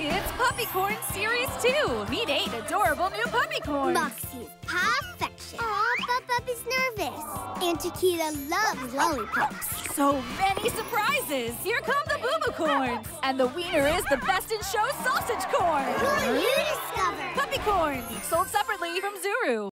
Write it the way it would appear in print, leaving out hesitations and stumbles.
It's Puppycorn Series 2. Meet 8 adorable new Puppycorns. Moxie's perfection. Aw, but Puppy's nervous. And Chiquita loves lollipops. So many surprises. Here come the Boo-Boocorns. And the wiener is the best in show sausage corn. What will you discover? Puppycorns, sold separately from ZURU.